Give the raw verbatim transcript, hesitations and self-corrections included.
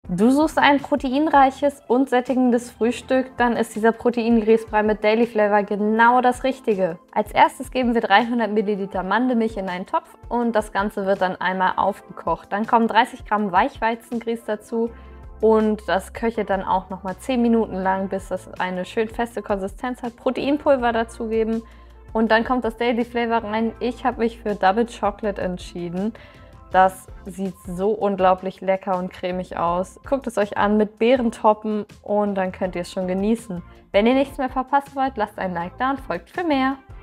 Du suchst ein proteinreiches und sättigendes Frühstück, dann ist dieser Proteingrießbrei mit Daily Flavor genau das Richtige. Als erstes geben wir dreihundert Milliliter Mandelmilch in einen Topf und das Ganze wird dann einmal aufgekocht. Dann kommen dreißig Gramm Weichweizengrieß dazu und das köchelt dann auch nochmal zehn Minuten lang, bis das eine schön feste Konsistenz hat. Proteinpulver dazugeben und dann kommt das Daily Flavor rein. Ich habe mich für Double Chocolate entschieden. Das sieht so unglaublich lecker und cremig aus. Guckt es euch an mit Beerentoppen und dann könnt ihr es schon genießen. Wenn ihr nichts mehr verpassen wollt, lasst ein Like da und folgt für mehr.